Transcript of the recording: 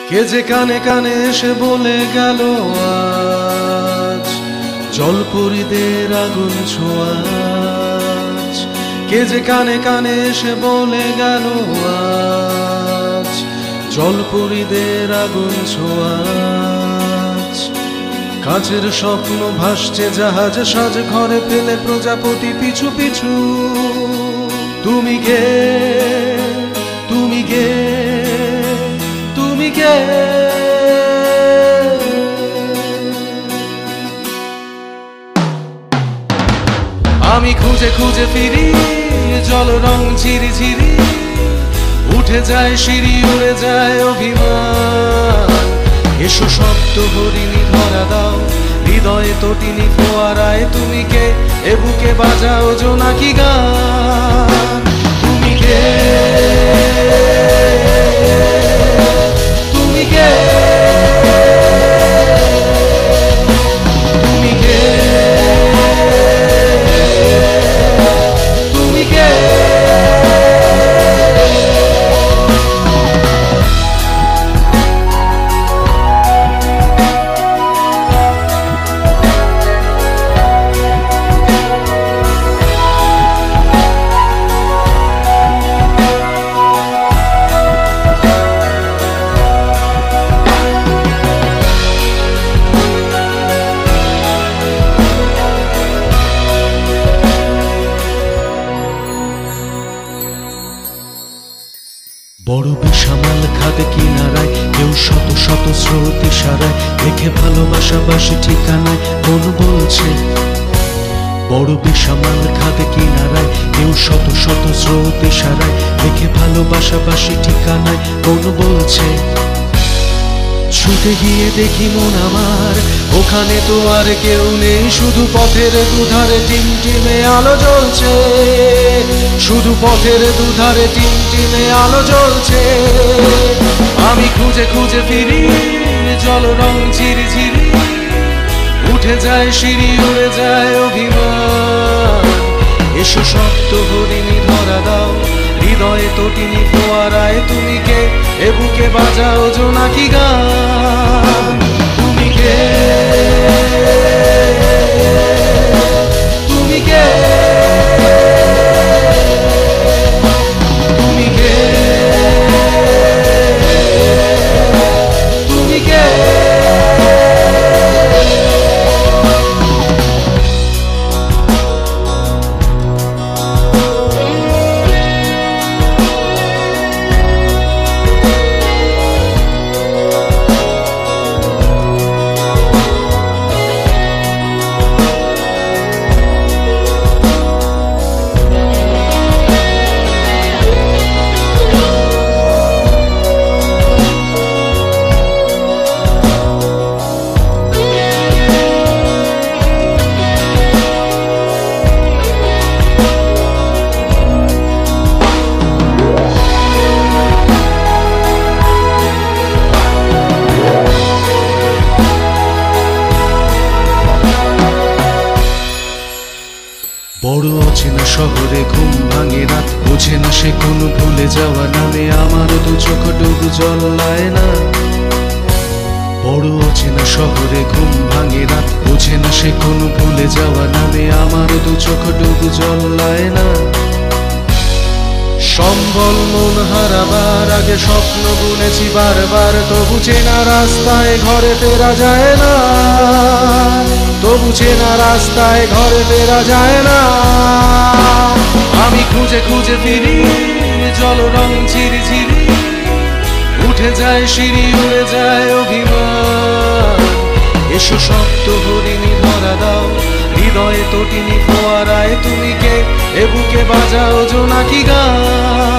কে যে কানে কানে এসে বলে গেল আজ জলপরীদের আগুন ছোঁয়া। কে যে কানে কানে এসে বলে গেল আজ জলপরীদের আগুন ছোঁয়া। কাছের স্বপ্ন ভাসছে জাহাজ সাজ ঘরে ফেলে প্রজাপতি পিছু পিছু। তুমি কে, তুমি কে, তুমি কে? আমি খুঁজে খুঁজে ফিরি জল রং ঝিরি ঝিরি, উঠে যায় সিঁড়ি উড়ে যায় অভিমান। এসো শব্দ হরিণী ধরা দাও হৃদয়ে তটিনী ফোয়ারায়। তুমি কে এ বুকে বাজাও জোনাকি গান। তুমি কে, তুমি কে, তুমি কে, তুমি কে? বড় বেসামাল খাদে কিনারায় কেউ শত শত স্রোত ইশারায় দেখে ভালোবাসাবাসী ঠিকানায় কোন বলছে। বড় বেসামাল খাদে কিনারায় কেউ শত শত স্রোত ইশারায় দেখে ভালোবাসাবাসী ঠিকানায় কোন বলছে। ছুটে গিয়ে দেখি মন আমার ওখানে তো আর কেউ নেই, শুধু পথের দুধারে টিমটিমে আলো জ্বলছে। শুধু পথের দুধারে টিমটিমে আলো জ্বলছে। আমি খুঁজে খুঁজে ফিরি জল রং ঝিরি ঝিরি, উঠে যায় সিঁড়ি উড়ে যায় অভিমান। এসো শব্দ হরিণী ধরা দাও হৃদয়ে তটিনী ফোয়ারায়। তুমি কে এ বুকে বাজাও জোনাকি গান। তুমি কে, তুমি কে, তুমি কে, তুমি কে? বড় অচেনা শহরে ঘুম ভাঙে রাত, বোঝে না সে কোনো ভুলে যাওয়া নামে আমারও দু চোখ ডুবু জল্লায় না। বড় অচেনা শহরে ঘুম ভাঙে রাত, বোঝে না সে কোনো ভুলে যাওয়া নামে আমারও দু চোখ ডুবু জল্লায় না। সম্বল মন হারাবার আগে স্বপ্ন বুনেছি বারবার, তবু চেনা রাস্তায় ঘরে ফেরা যায় না। তবু চেনা রাস্তায় ঘরে ফেরা যায় না। আমি খুঁজে খুঁজে ফিরি জল রং ঝিরি ঝিরি, উঠে যায় সিঁড়ি উড়ে যায় অভিমান। এসো শব্দ হরিণী ধরা দাও হৃদয়ে তটিনী ফোয়ারায়। তুমি কে এ বুকে বাজাও জোনাকি গান।